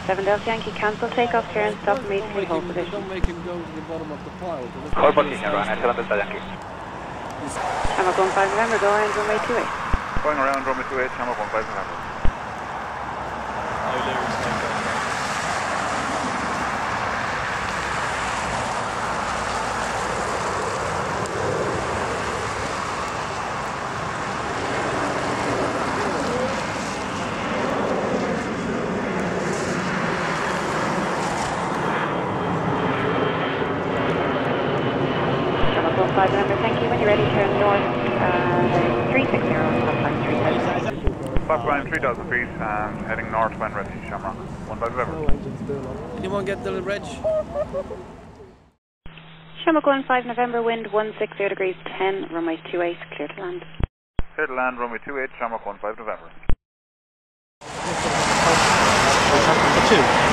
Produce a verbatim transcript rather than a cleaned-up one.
seven Delta Yankee, cancel takeoff, clearance, stop immediately, hold position. Don't make him go to the bottom of the pile. Call booking here, Ryanair, seven Delta Yankee. Shamrock one five November, go around runway two eight. Going around runway two eight, Shamrock one five November. five November, thank you. When you're ready, turn north, uh, three six zero, top line three thousand. Top line three thousand feet and heading north when ready, Shamrock. one five November. Anyone get the reg? Shamrock one five November, wind one six zero degrees ten, runway two eight, clear to land. Clear to land, runway two eight, Shamrock one five November. two.